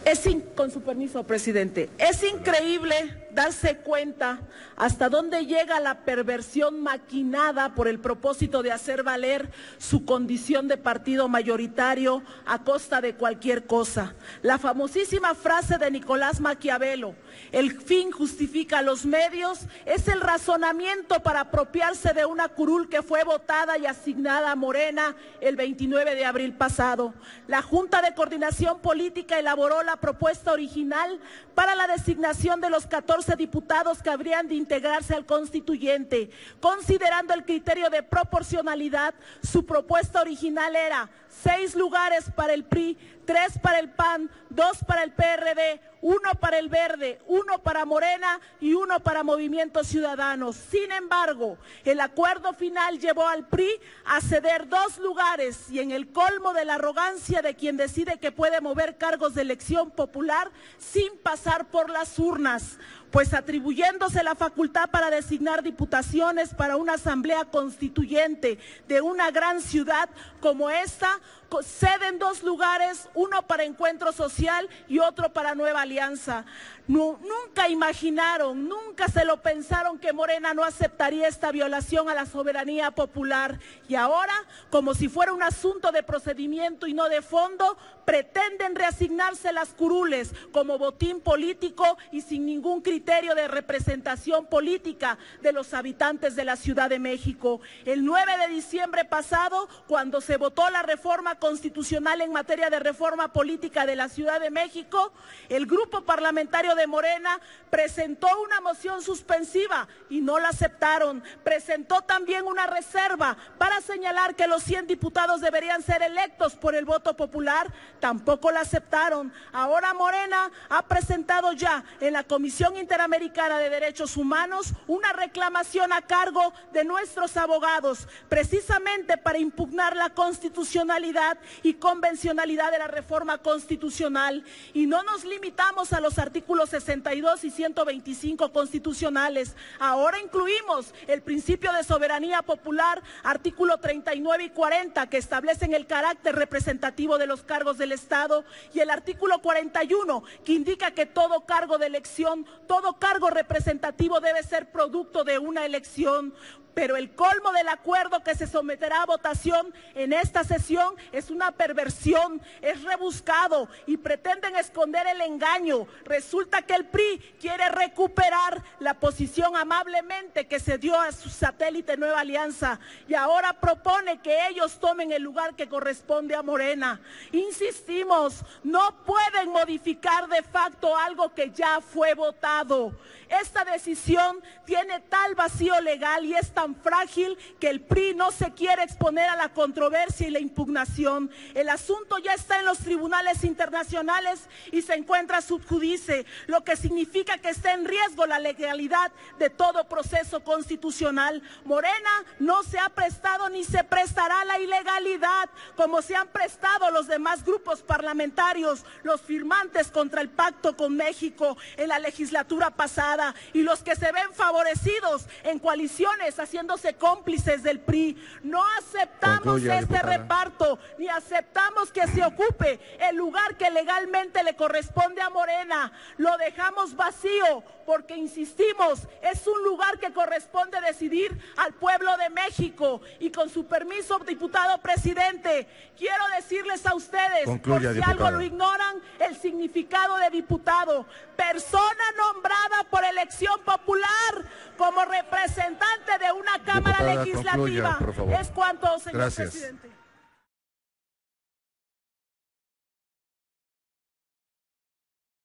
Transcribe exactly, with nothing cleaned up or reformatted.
Es in, con su permiso, presidente, es increíble darse cuenta hasta dónde llega la perversión maquinada por el propósito de hacer valer su condición de partido mayoritario a costa de cualquier cosa. La famosísima frase de Nicolás Maquiavelo, el fin justifica los medios, es el razonamiento para apropiarse de una curul que fue votada y asignada a Morena el veintinueve de abril pasado. La Junta de Coordinación Política elaboró la propuesta original para la designación de los catorce diputados que habrían de integrarse al constituyente. Considerando el criterio de proporcionalidad, su propuesta original era seis lugares para el P R I, tres para el P A N, dos para el P R D, uno para el Verde, uno para Morena y uno para Movimiento Ciudadano. Sin embargo, el acuerdo final llevó al P R I a ceder dos lugares y en el colmo de la arrogancia de quien decide que puede mover cargos de elección popular sin pasar por las urnas, pues atribuyéndose la facultad para designar diputaciones para una asamblea constituyente de una gran ciudad como esta, ceden dos lugares, uno para Encuentro Social y otro para Nueva Alianza. No, nunca imaginaron, nunca se lo pensaron que Morena no aceptaría esta violación a la soberanía popular. Y ahora, como si fuera un asunto de procedimiento y no de fondo, pretenden reasignarse las curules como botín político y sin ningún criterio de representación política de los habitantes de la Ciudad de México. El nueve de diciembre pasado, cuando se votó la reforma constitucional en materia de reforma política de la Ciudad de México, el grupo parlamentario de Morena presentó una moción suspensiva y no la aceptaron. Presentó también una reserva para señalar que los cien diputados deberían ser electos por el voto popular, tampoco la aceptaron. Ahora Morena ha presentado ya en la Comisión Interamericana de Derechos Humanos una reclamación a cargo de nuestros abogados, precisamente para impugnar la constitucionalidad y convencionalidad de la reforma constitucional. Y no nos limitamos a los artículos sesenta y dos y ciento veinticinco constitucionales. Ahora incluimos el principio de soberanía popular, artículo treinta y nueve y cuarenta, que establecen el carácter representativo de los cargos del Estado, y el artículo cuarenta y uno, que indica que todo cargo de elección, todo cargo representativo debe ser producto de una elección. Pero el colmo del acuerdo que se someterá a votación en esta sesión es una perversión, es rebuscado y pretenden esconder el engaño. Resulta que el P R I quiere recuperar la posición amablemente que se dio a su satélite Nueva Alianza y ahora propone que ellos tomen el lugar que corresponde a Morena. Insistimos, no pueden modificar de facto algo que ya fue votado. Esta decisión tiene tal vacío legal y es tan frágil que el P R I no se quiere exponer a la controversia y la impugnación. El asunto ya está en los tribunales internacionales y se encuentra sub judice, lo que significa que está en riesgo la legalidad de todo proceso constitucional. Morena no se ha prestado ni se prestará a la ilegalidad, como se han prestado los demás grupos parlamentarios, los firmantes contra el pacto con México en la legislatura pasada, y los que se ven favorecidos en coaliciones haciéndose cómplices del P R I. No aceptamos Concluya, este diputada. reparto, ni aceptamos que se ocupe el lugar que legalmente le corresponde a Morena. Lo dejamos vacío porque, insistimos, es un lugar que corresponde decidir al pueblo de México. Y con su permiso, diputado presidente, quiero decirles a ustedes, Concluya, por si diputada. algo lo ignoran, el significado de diputado: persona nombrada por elección popular como representante de una Cámara Diputada, Legislativa. concluya, por favor. Es cuanto, señor Gracias. presidente.